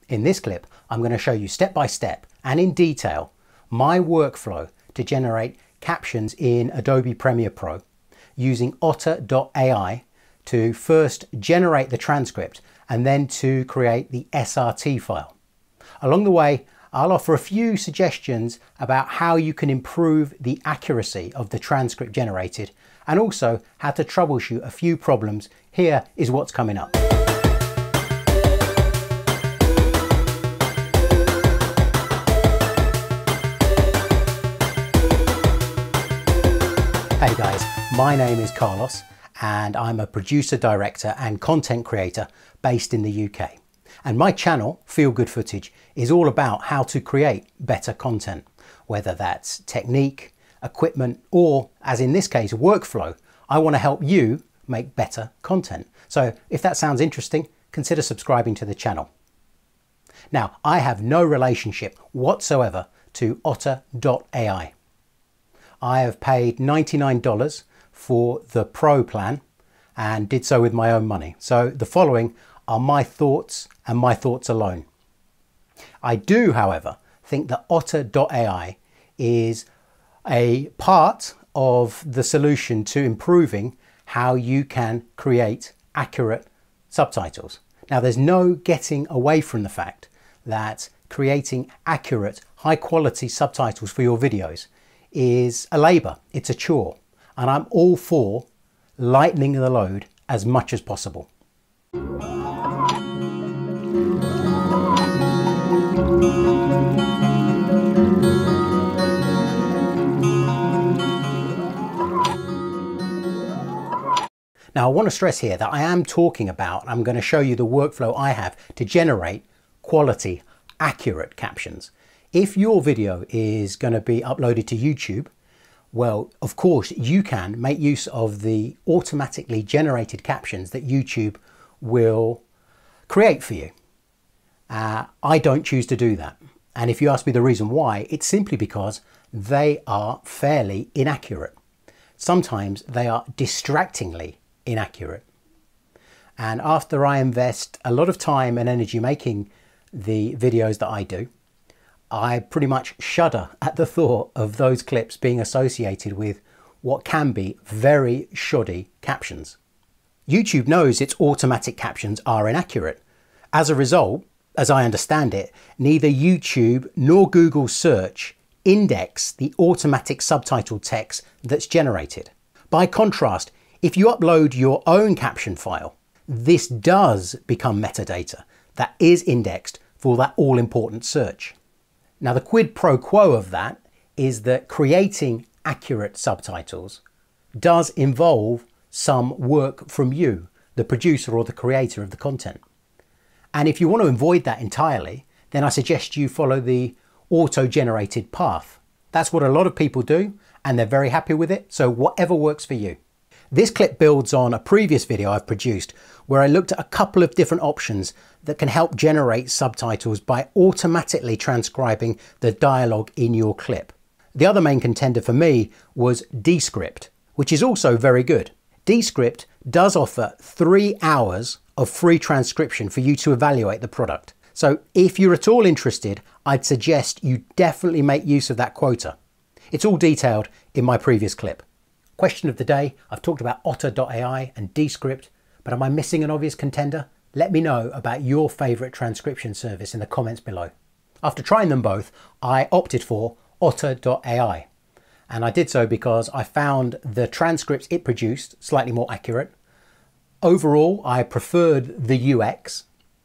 In this clip, I'm going to show you step by step and in detail my workflow to generate captions in Adobe Premiere Pro using Otter.ai to first generate the transcript and then to create the SRT file. Along the way, I'll offer a few suggestions about how you can improve the accuracy of the transcript generated and also how to troubleshoot a few problems. Here is what's coming up. Hey guys, my name is Carlos and I'm a producer, director and content creator based in the UK. And my channel, Feel Good Footage, is all about how to create better content, whether that's technique, equipment, or as in this case, workflow. I want to help you make better content. So if that sounds interesting, consider subscribing to the channel. Now, I have no relationship whatsoever to Otter.ai. I have paid $99 for the Pro plan and did so with my own money. So the following are my thoughts and my thoughts alone. I do, however, think that Otter.ai is a part of the solution to improving how you can create accurate subtitles. Now, there's no getting away from the fact that creating accurate, high quality subtitles for your videos is a labour, it's a chore, and I'm all for lightening the load as much as possible. Now, I want to stress here that I am talking about, I'm going to show you the workflow I have to generate quality, accurate captions. If your video is going to be uploaded to YouTube, well, of course, you can make use of the automatically generated captions that YouTube will create for you. I don't choose to do that. And if you ask me the reason why, it's simply because they are fairly inaccurate. Sometimes they are distractingly inaccurate. And after I invest a lot of time and energy making the videos that I do, I pretty much shudder at the thought of those clips being associated with what can be very shoddy captions. YouTube knows its automatic captions are inaccurate. As a result, as I understand it, neither YouTube nor Google search index the automatic subtitle text that's generated. By contrast, if you upload your own caption file, this does become metadata that is indexed for that all-important search. Now, the quid pro quo of that is that creating accurate subtitles does involve some work from you, the producer or the creator of the content. And if you want to avoid that entirely, then I suggest you follow the auto-generated path. That's what a lot of people do, and they're very happy with it, so whatever works for you. This clip builds on a previous video I've produced where I looked at a couple of different options that can help generate subtitles by automatically transcribing the dialogue in your clip. The other main contender for me was Descript, which is also very good. Descript does offer 3 hours of free transcription for you to evaluate the product. So if you're at all interested, I'd suggest you definitely make use of that quota. It's all detailed in my previous clip. Question of the day, I've talked about Otter.ai and Descript, but am I missing an obvious contender? Let me know about your favourite transcription service in the comments below. After trying them both, I opted for Otter.ai. And I did so because I found the transcripts it produced slightly more accurate. Overall, I preferred the UX.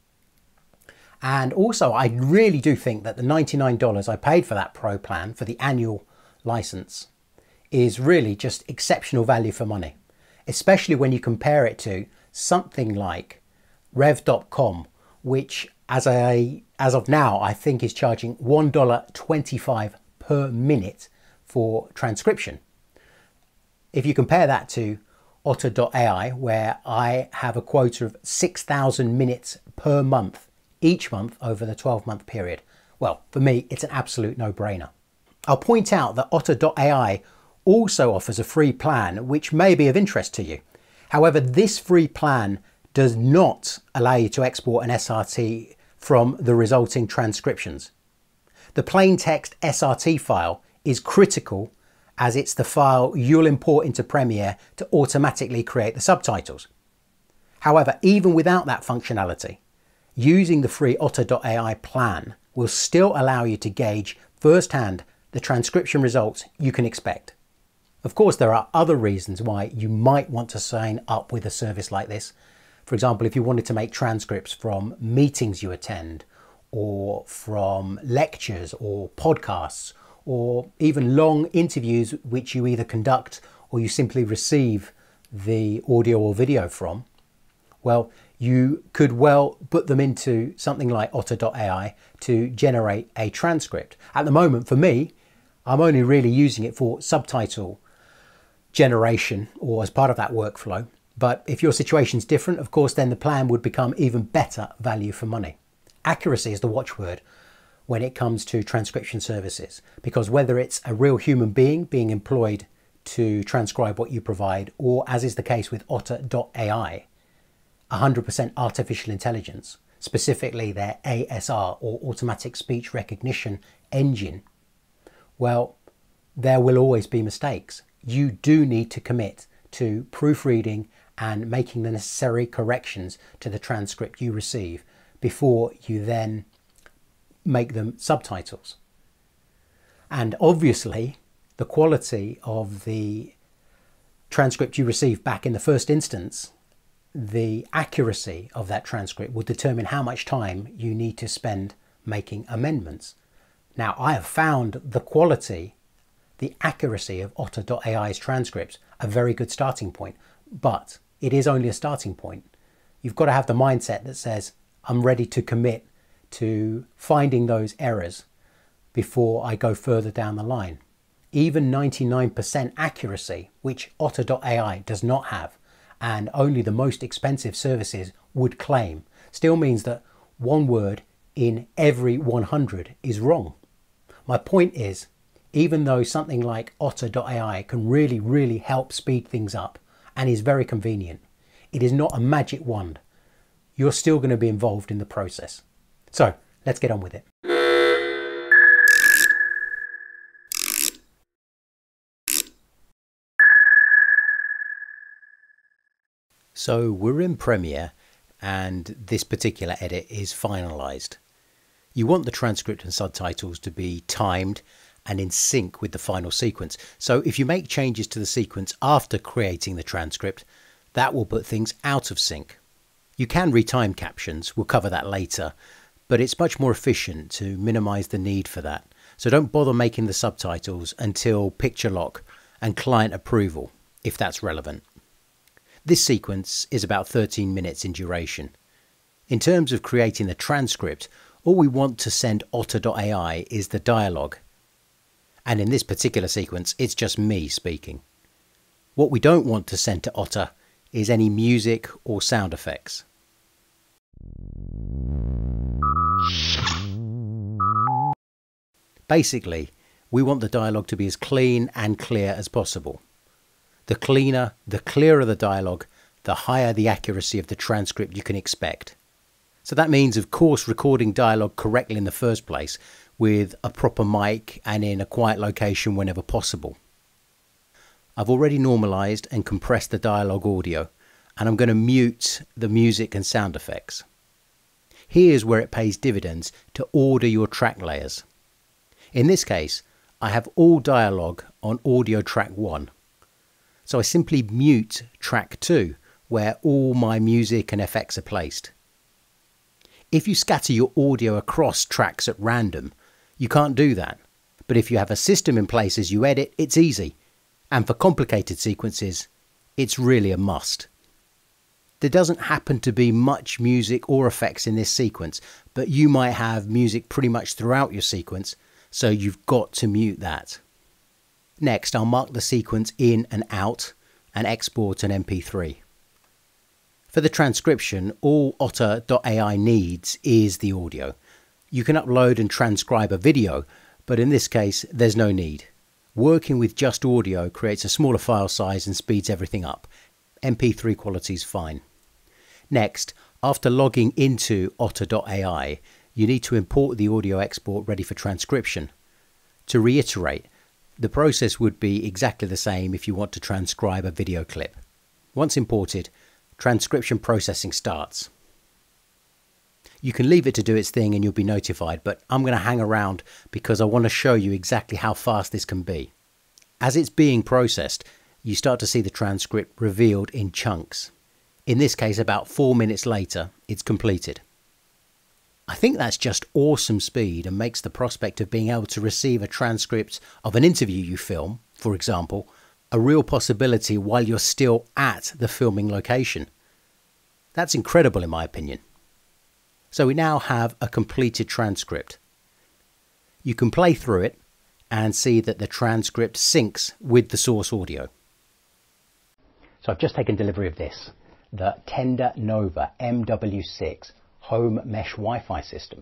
And also, I really do think that the $99 I paid for that Pro plan for the annual license is really just exceptional value for money, especially when you compare it to something like Rev.com, which as of now, I think is charging $1.25 per minute for transcription. If you compare that to Otter.ai, where I have a quota of 6,000 minutes per month, each month over the 12-month period, well, for me, it's an absolute no-brainer. I'll point out that Otter.ai also offers a free plan which may be of interest to you. However, this free plan does not allow you to export an SRT from the resulting transcriptions. The plain text SRT file is critical as it's the file you'll import into Premiere to automatically create the subtitles. However, even without that functionality, using the free Otter.ai plan will still allow you to gauge firsthand the transcription results you can expect. Of course, there are other reasons why you might want to sign up with a service like this. For example, if you wanted to make transcripts from meetings you attend, or from lectures or podcasts, or even long interviews which you either conduct or you simply receive the audio or video from, well, you could well put them into something like Otter.ai to generate a transcript. At the moment, for me, I'm only really using it for subtitle generation or as part of that workflow. But if your situation's different, of course, then the plan would become even better value for money. Accuracy is the watchword when it comes to transcription services, because whether it's a real human being employed to transcribe what you provide, or as is the case with Otter.ai, 100% artificial intelligence, specifically their ASR or automatic speech recognition engine, well, there will always be mistakes. You do need to commit to proofreading and making the necessary corrections to the transcript you receive before you then make them subtitles. And obviously, the quality of the transcript you receive back in the first instance, the accuracy of that transcript will determine how much time you need to spend making amendments. Now, I have found the quality, the accuracy of Otter.ai's transcripts a very good starting point, but it is only a starting point. You've got to have the mindset that says, I'm ready to commit to finding those errors before I go further down the line. Even 99% accuracy, which Otter.ai does not have, and only the most expensive services would claim, still means that one word in every 100 is wrong. My point is, even though something like Otter.ai can really help speed things up and is very convenient, it is not a magic wand. You're still going to be involved in the process. So let's get on with it. So we're in Premiere and this particular edit is finalized. You want the transcript and subtitles to be timed and in sync with the final sequence. So if you make changes to the sequence after creating the transcript, that will put things out of sync. You can retime captions, we'll cover that later, but it's much more efficient to minimize the need for that. So don't bother making the subtitles until picture lock and client approval, if that's relevant. This sequence is about 13 minutes in duration. In terms of creating the transcript, all we want to send Otter.ai is the dialogue. And in this particular sequence, it's just me speaking. What we don't want to send to Otter is any music or sound effects. Basically, we want the dialogue to be as clean and clear as possible. The cleaner, the clearer the dialogue, the higher the accuracy of the transcript you can expect. So that means, of course, recording dialogue correctly in the first place with a proper mic and in a quiet location whenever possible. I've already normalized and compressed the dialogue audio, and I'm going to mute the music and sound effects. Here's where it pays dividends to order your track layers. In this case, I have all dialogue on audio track 1. So I simply mute track 2, where all my music and effects are placed. If you scatter your audio across tracks at random, you can't do that. But if you have a system in place as you edit, it's easy. And for complicated sequences, it's really a must. There doesn't happen to be much music or effects in this sequence, but you might have music pretty much throughout your sequence, so you've got to mute that. Next, I'll mark the sequence in and out and export an MP3. For the transcription, all Otter.ai needs is the audio. You can upload and transcribe a video, but in this case, there's no need. Working with just audio creates a smaller file size and speeds everything up. MP3 quality is fine. Next, After logging into Otter.ai, you need to import the audio export ready for transcription. To reiterate, the process would be exactly the same if you want to transcribe a video clip. Once imported, transcription processing starts. You can leave it to do its thing and you'll be notified, but I'm going to hang around because I want to show you exactly how fast this can be. As it's being processed, you start to see the transcript revealed in chunks. In this case, about 4 minutes later, it's completed. I think that's just awesome speed and makes the prospect of being able to receive a transcript of an interview you film, for example, a real possibility while you're still at the filming location. That's incredible in my opinion. So we now have a completed transcript. You can play through it and see that the transcript syncs with the source audio. So I've just taken delivery of this, the Tender Nova MW6 home mesh Wi-Fi system.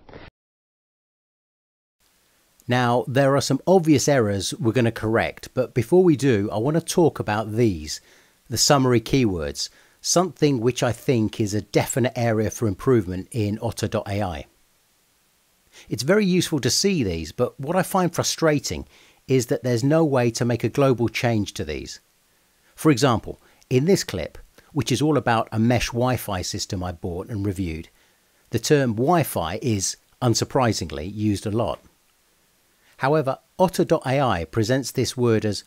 Now there are some obvious errors we're going to correct, but before we do, I want to talk about these, the summary keywords, something which I think is a definite area for improvement in Otter.ai. It's very useful to see these, but what I find frustrating is that there's no way to make a global change to these. For example, in this clip, which is all about a mesh Wi-Fi system I bought and reviewed, the term Wi-Fi is, unsurprisingly, used a lot. However, Otter.ai presents this word as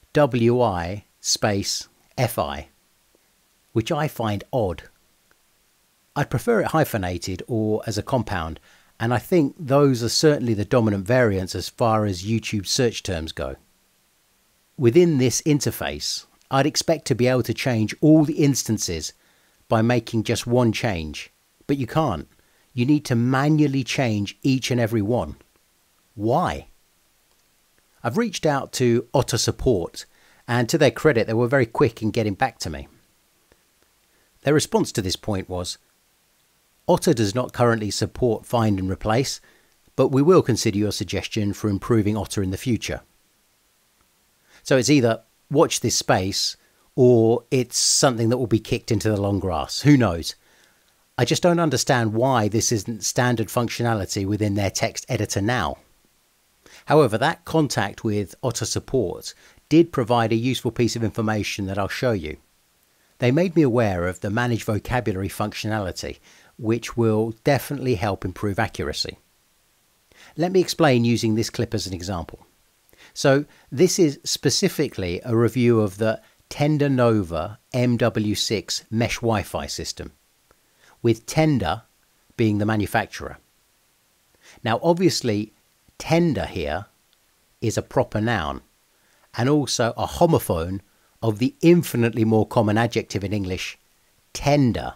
WI space FI, which I find odd. I'd prefer it hyphenated or as a compound, and I think those are certainly the dominant variants as far as YouTube search terms go. Within this interface, I'd expect to be able to change all the instances by making just one change, but you can't. You need to manually change each and every one. Why? I've reached out to Otter support, and to their credit, they were very quick in getting back to me. Their response to this point was, Otter does not currently support find and replace, but we will consider your suggestion for improving Otter in the future. So it's either watch this space or it's something that will be kicked into the long grass. Who knows? I just don't understand why this isn't standard functionality within their text editor now. However, that contact with Otter support did provide a useful piece of information that I'll show you. They made me aware of the manage vocabulary functionality, which will definitely help improve accuracy. Let me explain using this clip as an example. So this is specifically a review of the Tender Nova MW6 mesh Wi-Fi system, with Tender being the manufacturer. Now obviously tender here is a proper noun and also a homophone of the infinitely more common adjective in English, tender.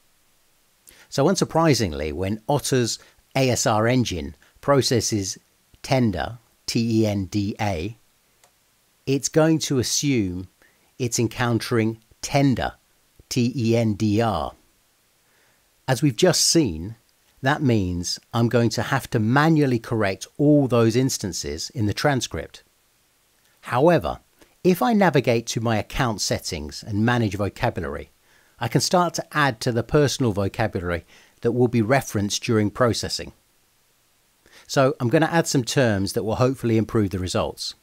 So unsurprisingly, when Otter's ASR engine processes tender, T-E-N-D-A, it's going to assume it's encountering tender, T-E-N-D-R. As we've just seen, that means I'm going to have to manually correct all those instances in the transcript. However, if I navigate to my account settings and manage vocabulary, I can start to add to the personal vocabulary that will be referenced during processing. So I'm going to add some terms that will hopefully improve the results.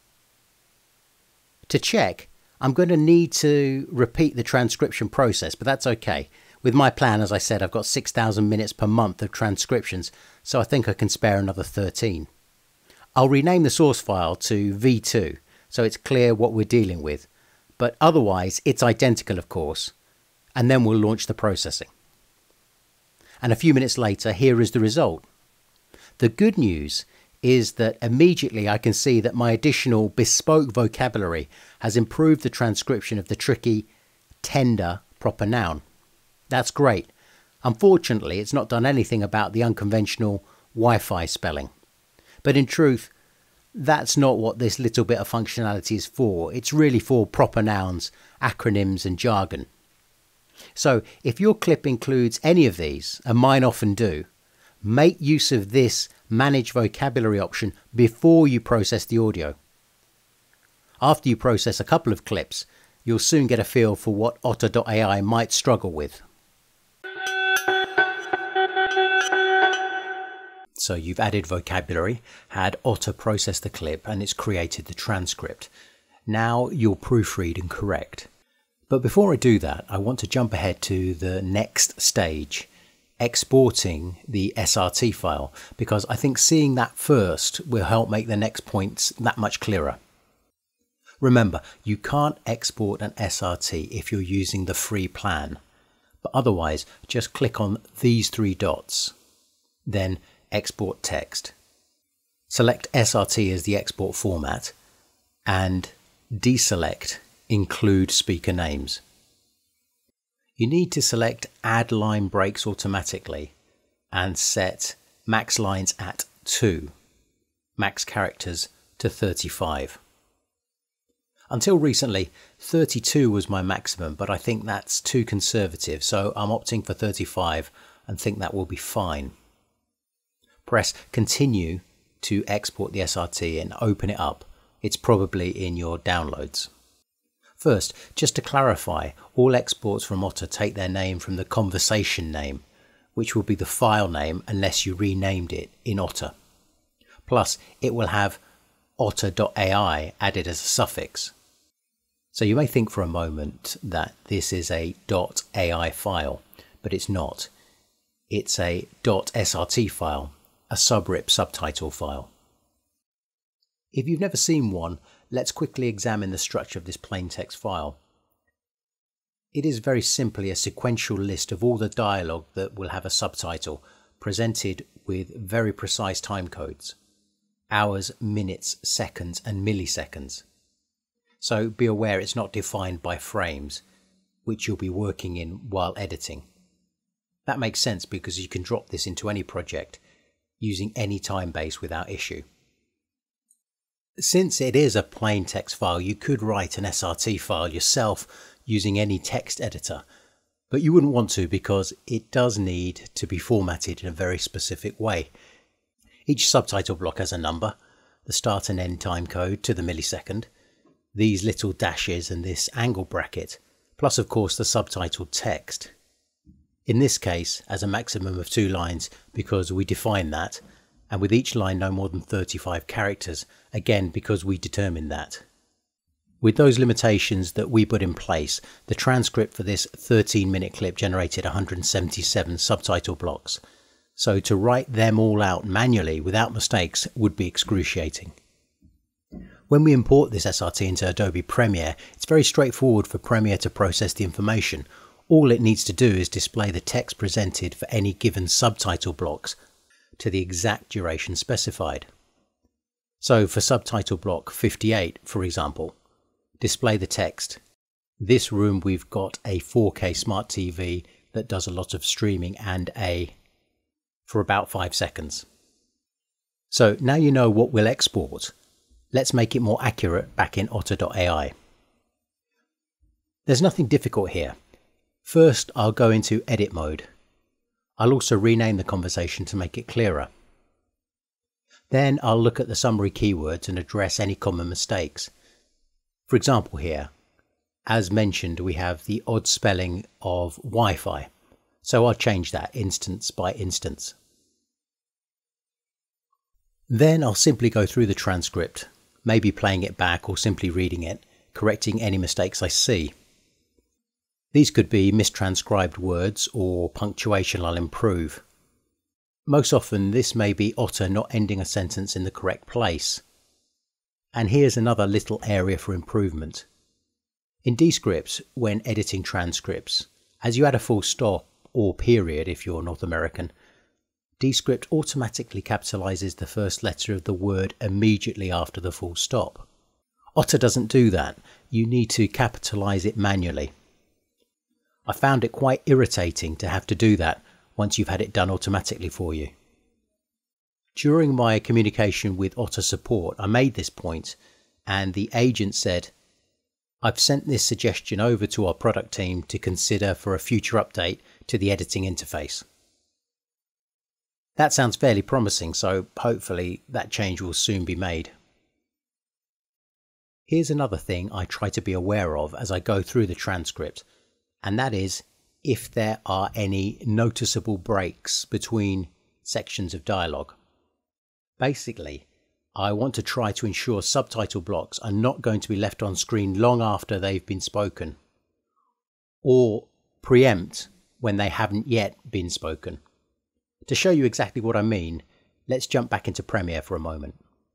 To check, I'm going to need to repeat the transcription process, but that's okay. With my plan, as I said, I've got 6,000 minutes per month of transcriptions, so I think I can spare another 13. I'll rename the source file to V2, so it's clear what we're dealing with, but otherwise it's identical, of course, and then we'll launch the processing. And a few minutes later, here is the result. The good news is that immediately I can see that my additional bespoke vocabulary has improved the transcription of the tricky tender proper noun. That's great. Unfortunately, it's not done anything about the unconventional Wi-Fi spelling. But in truth, that's not what this little bit of functionality is for. It's really for proper nouns, acronyms and jargon. So if your clip includes any of these, and mine often do, make use of this Manage Vocabulary option before you process the audio. After you process a couple of clips, you'll soon get a feel for what Otter.ai might struggle with. So you've added vocabulary, had Otter process the clip, and it's created the transcript. Now you'll proofread and correct. But before I do that, I want to jump ahead to the next stage, exporting the SRT file, because I think seeing that first will help make the next points that much clearer. Remember, you can't export an SRT if you're using the free plan, but otherwise just click on these three dots, then export text. Select SRT as the export format and deselect include speaker names. You need to select add line breaks automatically and set max lines at 2, max characters to 35. Until recently, 32 was my maximum, but I think that's too conservative, so I'm opting for 35 and think that will be fine. Press continue to export the SRT and open it up. It's probably in your downloads. First, just to clarify, all exports from Otter take their name from the conversation name, which will be the file name unless you renamed it in Otter. Plus, it will have Otter.ai added as a suffix. So you may think for a moment that this is a .ai file, but it's not. It's a .srt file, a subrip subtitle file. If you've never seen one, let's quickly examine the structure of this plain text file. It is very simply a sequential list of all the dialogue that will have a subtitle, presented with very precise time codes: hours, minutes, seconds, and milliseconds. So be aware it's not defined by frames, which you'll be working in while editing. That makes sense because you can drop this into any project using any time base without issue. Since it is a plain text file, you could write an SRT file yourself using any text editor, but you wouldn't want to because it does need to be formatted in a very specific way. Each subtitle block has a number, the start and end time code to the millisecond, these little dashes and this angle bracket, plus of course the subtitle text. In this case, as a maximum of 2 lines because we define that, and with each line no more than 35 characters, again because we determined that. With those limitations that we put in place, the transcript for this 13-minute clip generated 177 subtitle blocks, so to write them all out manually without mistakes would be excruciating. When we import this SRT into Adobe Premiere, it's very straightforward for Premiere to process the information. All it needs to do is display the text presented for any given subtitle blocks to the exact duration specified. So for subtitle block 58, for example, display the text: this room we've got a 4K smart TV that does a lot of streaming and for about 5 seconds. So now you know what we'll export. Let's make it more accurate back in Otter.ai. There's nothing difficult here. First, I'll go into edit mode. I'll also rename the conversation to make it clearer. Then I'll look at the summary keywords and address any common mistakes. For example here, as mentioned, we have the odd spelling of Wi-Fi, so I'll change that instance by instance. Then I'll simply go through the transcript, maybe playing it back or simply reading it, correcting any mistakes I see. These could be mistranscribed words or punctuation I'll improve. Most often this may be Otter not ending a sentence in the correct place. And here's another little area for improvement. In Descripts, when editing transcripts, as you add a full stop or period if you're North American, Descript automatically capitalizes the first letter of the word immediately after the full stop. Otter doesn't do that. You need to capitalize it manually. I found it quite irritating to have to do that once you've had it done automatically for you. During my communication with Otter support, I made this point and the agent said, "I've sent this suggestion over to our product team to consider for a future update to the editing interface." That sounds fairly promising, so hopefully that change will soon be made. Here's another thing I try to be aware of as I go through the transcript, and that is if there are any noticeable breaks between sections of dialogue. Basically, I want to try to ensure subtitle blocks are not going to be left on screen long after they've been spoken, or preempt when they haven't yet been spoken. To show you exactly what I mean, let's jump back into Premiere for a moment.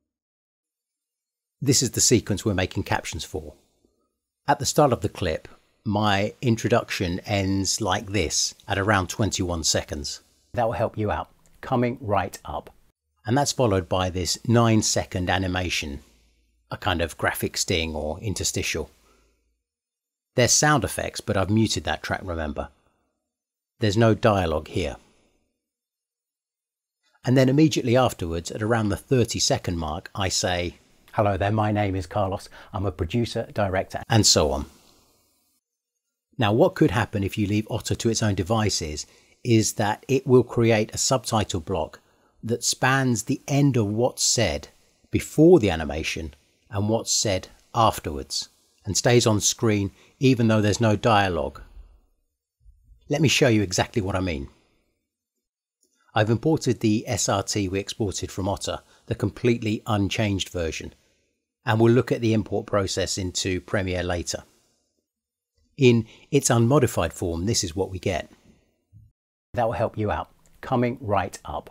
This is the sequence we're making captions for. At the start of the clip, my introduction ends like this at around 21 seconds. That will help you out. Coming right up. And that's followed by this 9-second animation, a kind of graphic sting or interstitial. There's sound effects, but I've muted that track, remember. There's no dialogue here. And then immediately afterwards, at around the 30-second mark, I say, "Hello there, my name is Carlos. I'm a producer, director," and so on. Now, what could happen if you leave Otter to its own devices is that it will create a subtitle block that spans the end of what's said before the animation and what's said afterwards, and stays on screen even though there's no dialogue. Let me show you exactly what I mean. I've imported the SRT we exported from Otter, the completely unchanged version, and we'll look at the import process into Premiere later. In its unmodified form, this is what we get. That will help you out. Coming right up.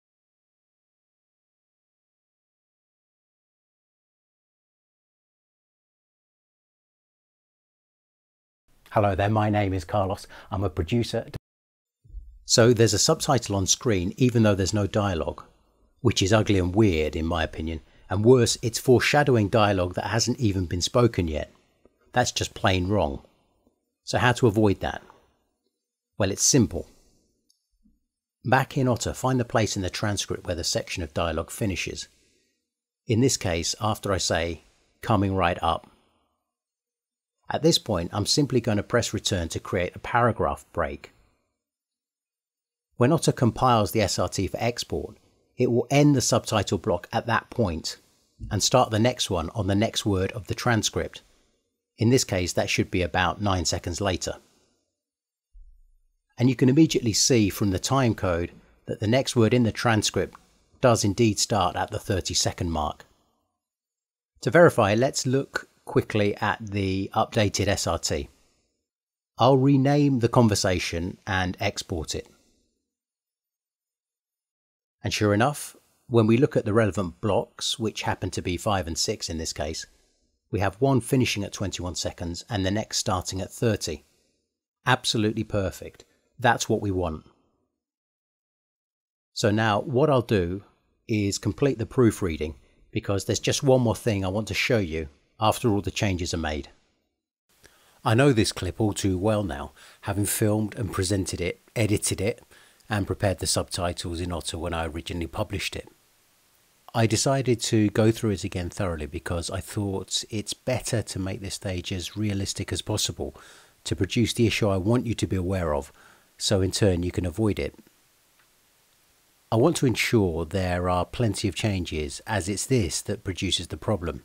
"Hello there, my name is Carlos. I'm a producer." So there's a subtitle on screen even though there's no dialogue, which is ugly and weird in my opinion, and worse, it's foreshadowing dialogue that hasn't even been spoken yet. That's just plain wrong. So how to avoid that? Well, it's simple. Back in Otter, find the place in the transcript where the section of dialogue finishes. In this case, after I say, "coming right up." At this point, I'm simply going to press return to create a paragraph break. When Otter compiles the SRT for export, it will end the subtitle block at that point and start the next one on the next word of the transcript. In this case, that should be about 9 seconds later. And you can immediately see from the time code that the next word in the transcript does indeed start at the 30-second mark. To verify, let's look quickly at the updated SRT. I'll rename the conversation and export it. And sure enough, when we look at the relevant blocks, which happen to be 5 and 6 in this case, we have one finishing at 21 seconds and the next starting at 30. Absolutely perfect. That's what we want. So now what I'll do is complete the proofreading, because there's just one more thing I want to show you after all the changes are made. I know this clip all too well now, having filmed and presented it, edited it, and prepared the subtitles in Otter when I originally published it. I decided to go through it again thoroughly because I thought it's better to make this stage as realistic as possible to produce the issue I want you to be aware of, so in turn you can avoid it. I want to ensure there are plenty of changes, as it's this that produces the problem.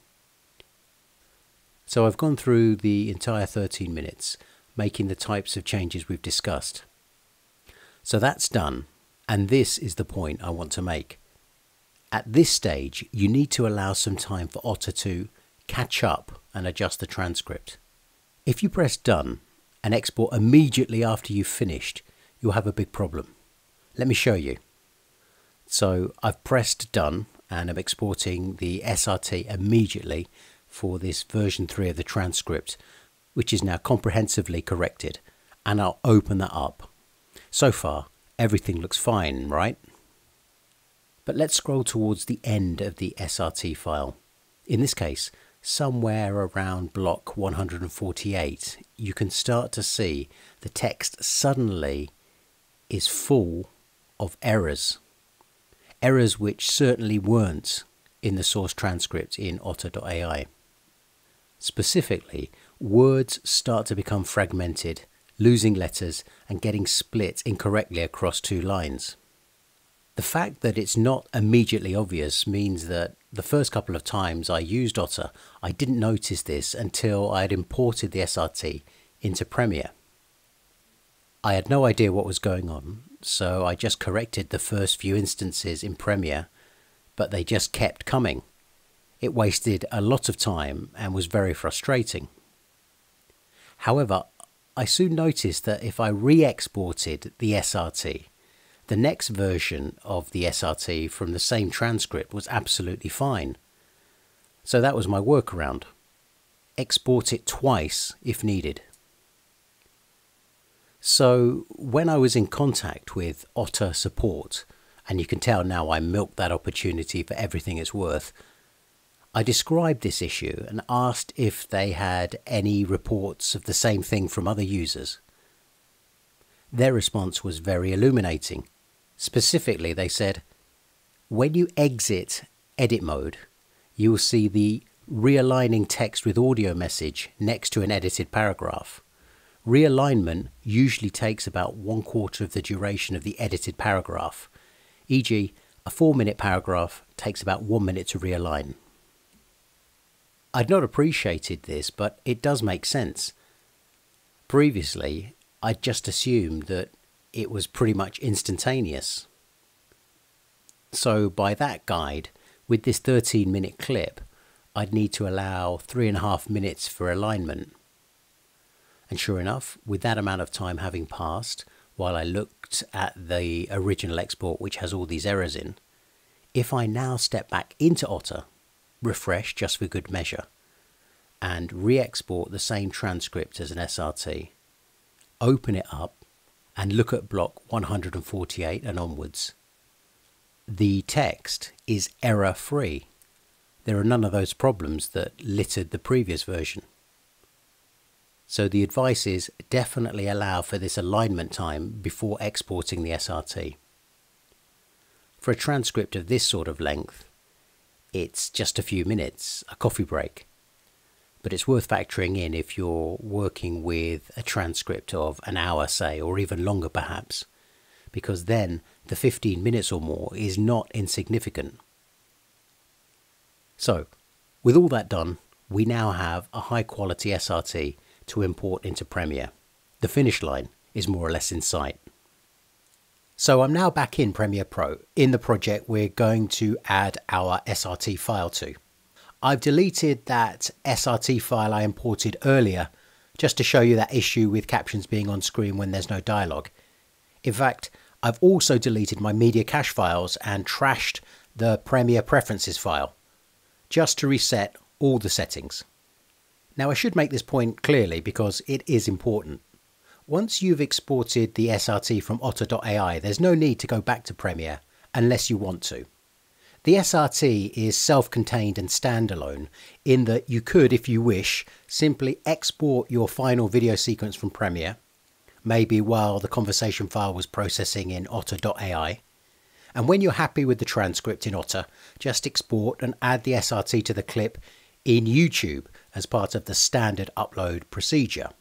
So I've gone through the entire 13 minutes, making the types of changes we've discussed. So that's done, and this is the point I want to make. At this stage, you need to allow some time for Otter to catch up and adjust the transcript. If you press done and export immediately after you've finished, you'll have a big problem. Let me show you. So I've pressed done and I'm exporting the SRT immediately for this version 3 of the transcript, which is now comprehensively corrected, and I'll open that up. So far, everything looks fine, right? But let's scroll towards the end of the SRT file. In this case, somewhere around block 148, you can start to see the text suddenly is full of errors. Errors which certainly weren't in the source transcript in Otter.ai. Specifically, words start to become fragmented, losing letters and getting split incorrectly across 2 lines. The fact that it's not immediately obvious means that the first couple of times I used Otter, I didn't notice this until I had imported the SRT into Premiere. I had no idea what was going on, so I just corrected the first few instances in Premiere but they just kept coming. It wasted a lot of time and was very frustrating. However, I soon noticed that if I re-exported the SRT, the next version of the SRT from the same transcript was absolutely fine. So that was my workaround. Export it twice if needed. So when I was in contact with Otter support, and you can tell now I milked that opportunity for everything it's worth, I described this issue and asked if they had any reports of the same thing from other users. Their response was very illuminating. Specifically, they said, when you exit edit mode, you will see the realigning text with audio message next to an edited paragraph. Realignment usually takes about 1/4 of the duration of the edited paragraph, e.g. a 4-minute paragraph takes about 1 minute to realign. I'd not appreciated this, but it does make sense. Previously, I'd just assumed that it was pretty much instantaneous. So by that guide, with this 13-minute clip, I'd need to allow 3.5 minutes for alignment. And sure enough, with that amount of time having passed, while I looked at the original export which has all these errors in, if I now step back into Otter, refresh just for good measure, and re-export the same transcript as an SRT, open it up and look at block 148 and onwards, the text is error-free. There are none of those problems that littered the previous version. So the advice is definitely allow for this alignment time before exporting the SRT. For a transcript of this sort of length, it's just a few minutes, a coffee break. But it's worth factoring in if you're working with a transcript of an hour, say, or even longer perhaps, because then the 15 minutes or more is not insignificant. So, with all that done, we now have a high quality SRT to import into Premiere. The finish line is more or less in sight. So I'm now back in Premiere Pro in the project we're going to add our SRT file to. I've deleted that SRT file I imported earlier just to show you that issue with captions being on screen when there's no dialogue. In fact, I've also deleted my media cache files and trashed the Premiere preferences file just to reset all the settings. Now I should make this point clearly because it is important. Once you've exported the SRT from Otter.ai, there's no need to go back to Premiere unless you want to. The SRT is self-contained and standalone in that you could, if you wish, simply export your final video sequence from Premiere, maybe while the conversation file was processing in Otter.ai. And when you're happy with the transcript in Otter, just export and add the SRT to the clip in YouTube as part of the standard upload procedure.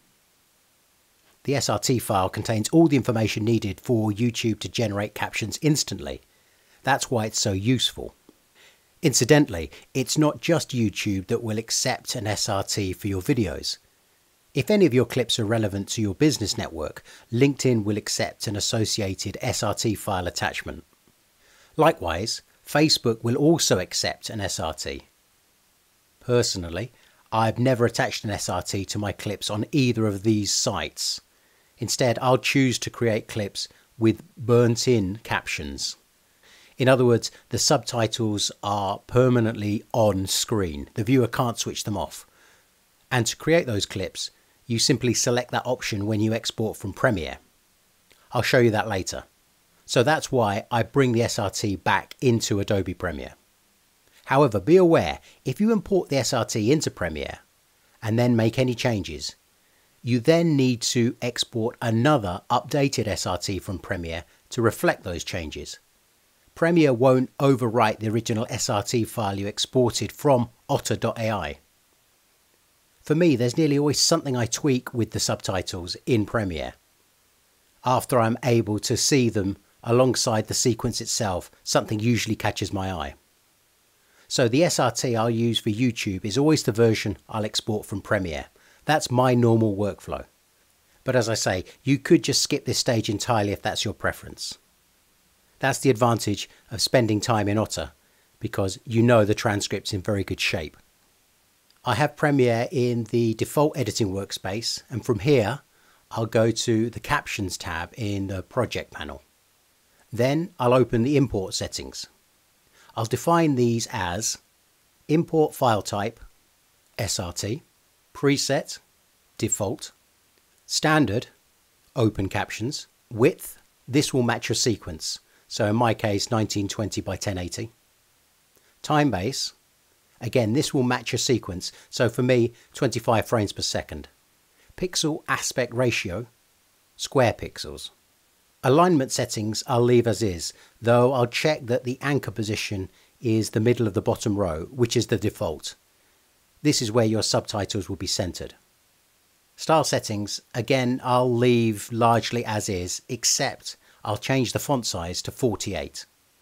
The SRT file contains all the information needed for YouTube to generate captions instantly. That's why it's so useful. Incidentally, it's not just YouTube that will accept an SRT for your videos. If any of your clips are relevant to your business network, LinkedIn will accept an associated SRT file attachment. Likewise, Facebook will also accept an SRT. Personally, I've never attached an SRT to my clips on either of these sites. Instead, I'll choose to create clips with burnt-in captions. In other words, the subtitles are permanently on screen. The viewer can't switch them off. And to create those clips, you simply select that option when you export from Premiere. I'll show you that later. So that's why I bring the SRT back into Adobe Premiere. However, be aware, if you import the SRT into Premiere and then make any changes, you then need to export another updated SRT from Premiere to reflect those changes. Premiere won't overwrite the original SRT file you exported from Otter.ai. For me, there's nearly always something I tweak with the subtitles in Premiere. After I'm able to see them alongside the sequence itself, something usually catches my eye. So the SRT I'll use for YouTube is always the version I'll export from Premiere. That's my normal workflow. But as I say, you could just skip this stage entirely if that's your preference. That's the advantage of spending time in Otter. because you know the transcript's in very good shape. I have Premiere in the default editing workspace, and from here I'll go to the Captions tab in the project panel. Then I'll open the import settings. I'll define these as import file type, SRT, preset, default, standard, open captions, width, this will match your sequence, so in my case 1920 by 1080, time base, again this will match your sequence, so for me 25 frames per second, pixel aspect ratio, square pixels. Alignment settings I'll leave as is, though I'll check that the anchor position is the middle of the bottom row, which is the default. This is where your subtitles will be centered. Style settings, again I'll leave largely as is, except I'll change the font size to 48.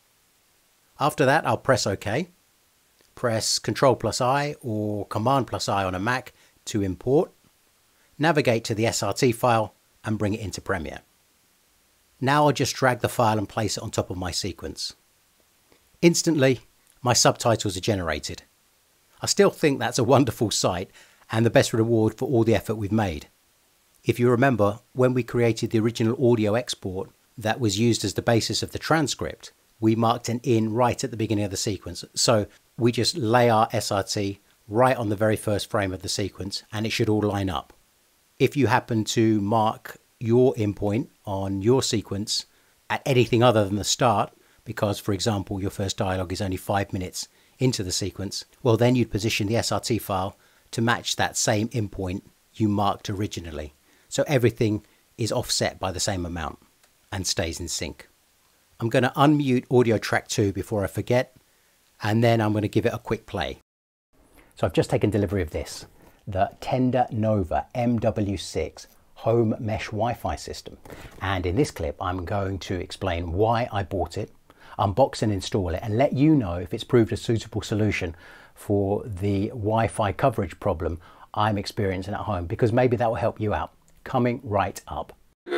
After that I'll press OK. Press Ctrl+I or Command+I on a Mac to import. Navigate to the SRT file and bring it into Premiere. Now I'll just drag the file and place it on top of my sequence. Instantly, my subtitles are generated. I still think that's a wonderful sight and the best reward for all the effort we've made. If you remember, when we created the original audio export that was used as the basis of the transcript, we marked an in right at the beginning of the sequence. So we just lay our SRT right on the very first frame of the sequence and it should all line up. If you happen to mark your in point on your sequence at anything other than the start, because for example your first dialogue is only 5 minutes into the sequence, well then you'd position the SRT file to match that same in point you marked originally. So everything is offset by the same amount and stays in sync. I'm going to unmute audio track 2 before I forget, and then I'm going to give it a quick play. So I've just taken delivery of this, the Tender Nova MW6 home mesh Wi-Fi system. And in this clip, I'm going to explain why I bought it, unbox and install it, and let you know if it's proved a suitable solution for the Wi-Fi coverage problem I'm experiencing at home, because maybe that will help you out. Coming right up.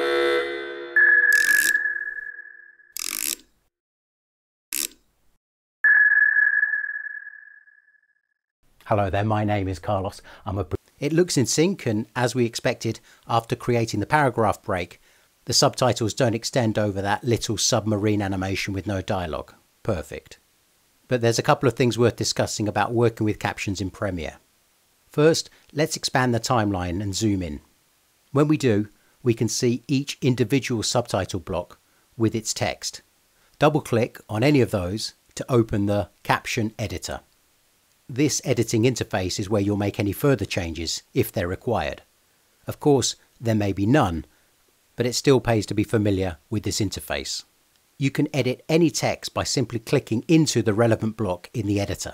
Hello there, my name is Carlos. It looks in sync, and as we expected, after creating the paragraph break, the subtitles don't extend over that little submarine animation with no dialogue. Perfect. But there's a couple of things worth discussing about working with captions in Premiere. First, let's expand the timeline and zoom in. When we do, we can see each individual subtitle block with its text. Double-click on any of those to open the caption editor. This editing interface is where you'll make any further changes if they're required. Of course, there may be none, but it still pays to be familiar with this interface. You can edit any text by simply clicking into the relevant block in the editor.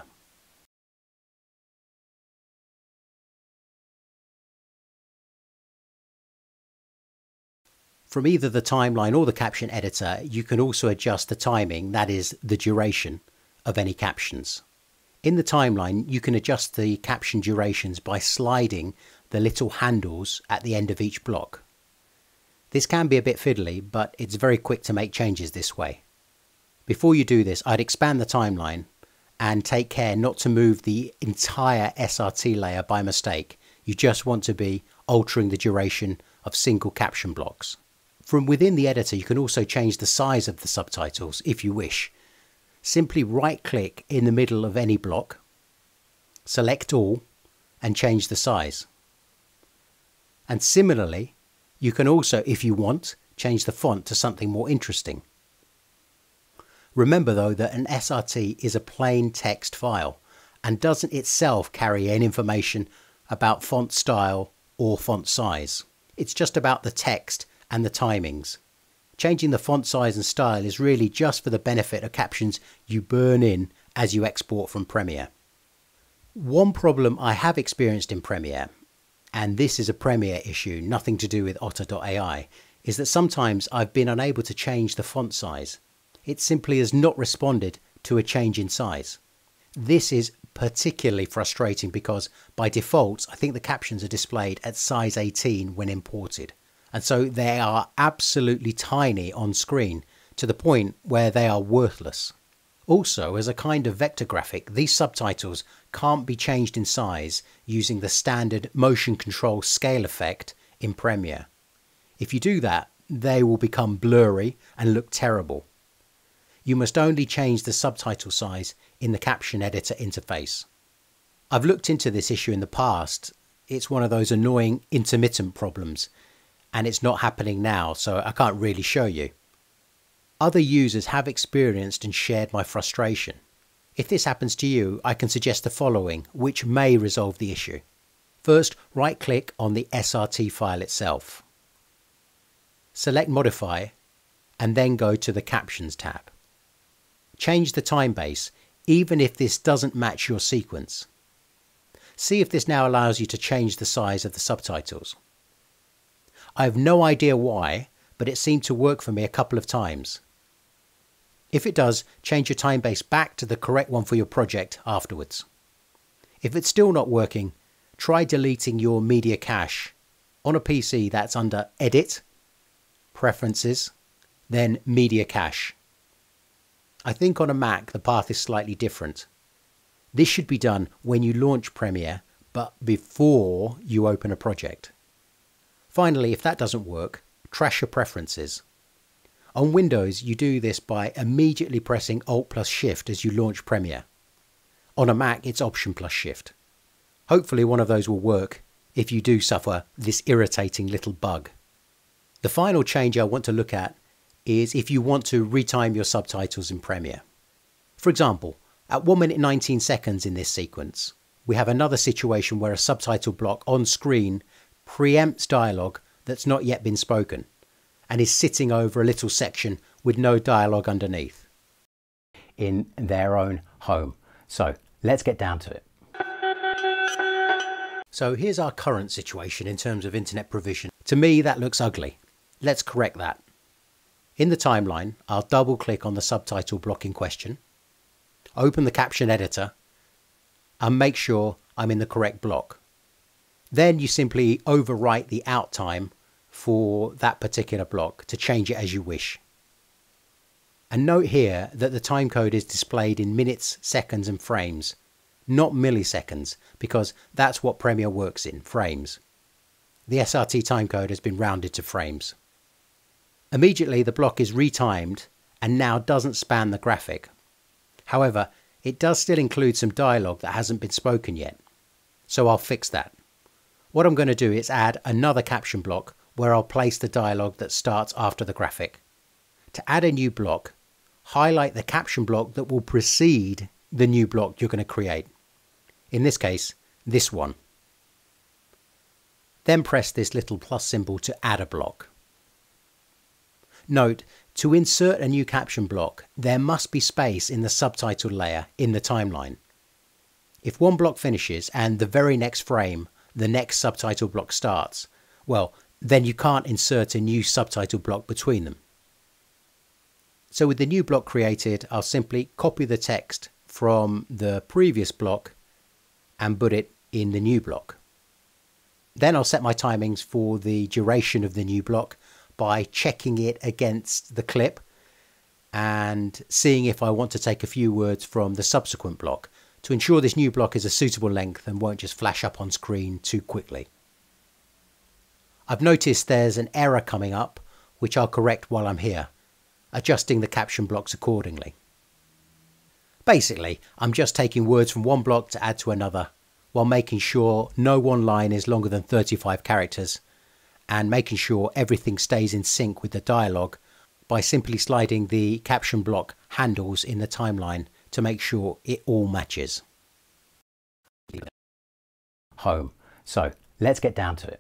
From either the timeline or the caption editor, you can also adjust the timing, that is, the duration of any captions. In the timeline, you can adjust the caption durations by sliding the little handles at the end of each block. This can be a bit fiddly, but it's very quick to make changes this way. Before you do this, I'd expand the timeline and take care not to move the entire SRT layer by mistake. You just want to be altering the duration of single caption blocks. From within the editor, you can also change the size of the subtitles if you wish. Simply right-click in the middle of any block, select all, and change the size. And similarly, you can also, if you want, change the font to something more interesting. Remember though that an SRT is a plain text file and doesn't itself carry any information about font style or font size. It's just about the text and the timings. Changing the font size and style is really just for the benefit of captions you burn in as you export from Premiere. One problem I have experienced in Premiere, and this is a Premiere issue, nothing to do with Otter.ai, is that sometimes I've been unable to change the font size. It simply has not responded to a change in size. This is particularly frustrating because by default, I think the captions are displayed at size 18 when imported. And so they are absolutely tiny on screen to the point where they are worthless. Also, as a kind of vector graphic, these subtitles can't be changed in size using the standard motion control scale effect in Premiere. If you do that, they will become blurry and look terrible. You must only change the subtitle size in the caption editor interface. I've looked into this issue in the past. It's one of those annoying intermittent problems, and it's not happening now, so I can't really show you. Other users have experienced and shared my frustration. If this happens to you, I can suggest the following, which may resolve the issue. First, right-click on the SRT file itself. Select Modify, and then go to the Captions tab. Change the time base, even if this doesn't match your sequence. See if this now allows you to change the size of the subtitles. I have no idea why, but it seemed to work for me a couple of times. If it does, change your time base back to the correct one for your project afterwards. If it's still not working, try deleting your media cache. On a PC, that's under Edit, Preferences, then Media Cache. I think on a Mac the path is slightly different. This should be done when you launch Premiere, but before you open a project. Finally, if that doesn't work, trash your preferences. On Windows, you do this by immediately pressing Alt plus Shift as you launch Premiere. On a Mac, it's Option plus Shift. Hopefully one of those will work if you do suffer this irritating little bug. The final change I want to look at is if you want to retime your subtitles in Premiere. For example, at 1 minute 19 seconds in this sequence, we have another situation where a subtitle block on screen preempts dialogue that's not yet been spoken and is sitting over a little section with no dialogue underneath in their own home. So let's get down to it. So here's our current situation in terms of internet provision. To me, that looks ugly. Let's correct that. In the timeline, I'll double click on the subtitle block in question, open the caption editor, and make sure I'm in the correct block. Then you simply overwrite the out time for that particular block to change it as you wish. And note here that the timecode is displayed in minutes, seconds and frames, not milliseconds, because that's what Premiere works in, frames. The SRT timecode has been rounded to frames. Immediately the block is retimed and now doesn't span the graphic. However, it does still include some dialogue that hasn't been spoken yet. So I'll fix that. What I'm going to do is add another caption block where I'll place the dialogue that starts after the graphic. To add a new block, highlight the caption block that will precede the new block you're going to create. In this case, this one. Then press this little plus symbol to add a block. Note, to insert a new caption block, there must be space in the subtitle layer in the timeline. If one block finishes and the very next frame, the next subtitle block starts, well, then you can't insert a new subtitle block between them. So with the new block created, I'll simply copy the text from the previous block and put it in the new block. Then I'll set my timings for the duration of the new block by checking it against the clip and seeing if I want to take a few words from the subsequent block to ensure this new block is a suitable length and won't just flash up on screen too quickly. I've noticed there's an error coming up, which I'll correct while I'm here, adjusting the caption blocks accordingly. Basically, I'm just taking words from one block to add to another, while making sure no one line is longer than 35 characters, and making sure everything stays in sync with the dialogue by simply sliding the caption block handles in the timeline to make sure it all matches. Home. So let's get down to it.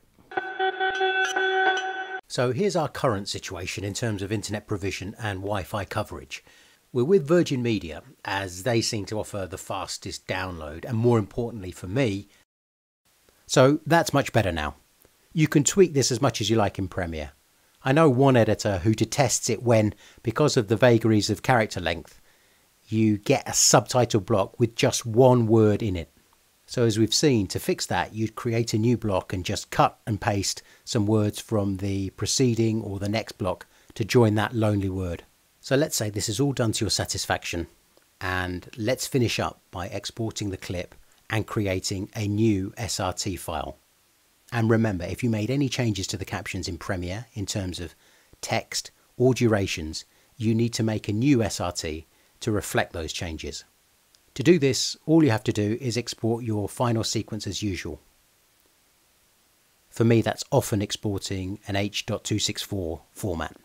So here's our current situation in terms of internet provision and Wi-Fi coverage. We're with Virgin Media as they seem to offer the fastest download and, more importantly for me, so that's much better now. You can tweak this as much as you like in Premiere. I know one editor who detests it when, because of the vagaries of character length, you get a subtitle block with just one word in it. So as we've seen, to fix that, you'd create a new block and just cut and paste some words from the preceding or the next block to join that lonely word. So let's say this is all done to your satisfaction and let's finish up by exporting the clip and creating a new SRT file. And remember, if you made any changes to the captions in Premiere in terms of text or durations, you need to make a new SRT to reflect those changes. To do this, all you have to do is export your final sequence as usual. For me, that's often exporting an H.264 format.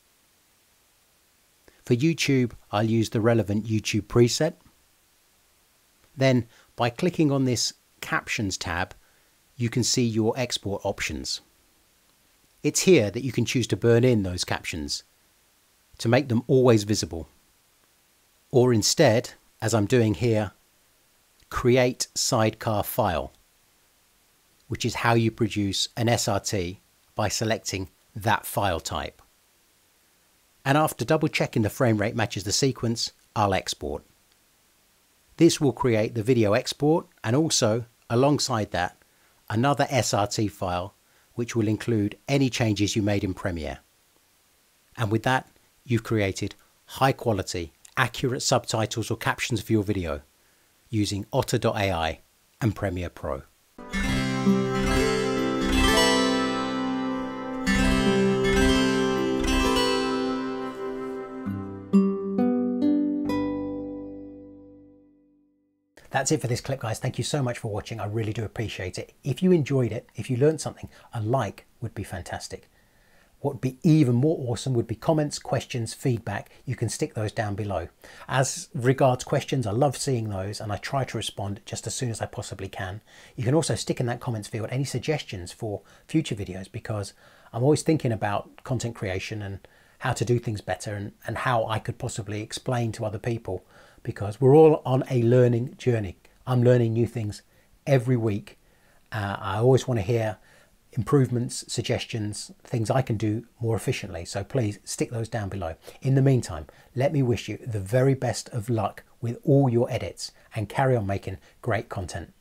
For YouTube, I'll use the relevant YouTube preset. Then, by clicking on this Captions tab, you can see your export options. It's here that you can choose to burn in those captions to make them always visible. Or instead, as I'm doing here, create sidecar file, which is how you produce an SRT by selecting that file type. And after double checking the frame rate matches the sequence, I'll export. This will create the video export and also, alongside that, another SRT file which will include any changes you made in Premiere. And with that, you've created high quality, accurate subtitles or captions for your video using Otter.ai and Premiere Pro. That's it for this clip, guys. Thank you so much for watching. I really do appreciate it. If you enjoyed it, if you learned something, a like would be fantastic. What would be even more awesome would be comments, questions, feedback. You can stick those down below. As regards questions, I love seeing those and I try to respond just as soon as I possibly can. You can also stick in that comments field any suggestions for future videos, because I'm always thinking about content creation and how to do things better and how I could possibly explain to other people, because we're all on a learning journey. I'm learning new things every week. I always want to hear improvements, suggestions, things I can do more efficiently. So please stick those down below. In the meantime, let me wish you the very best of luck with all your edits and carry on making great content.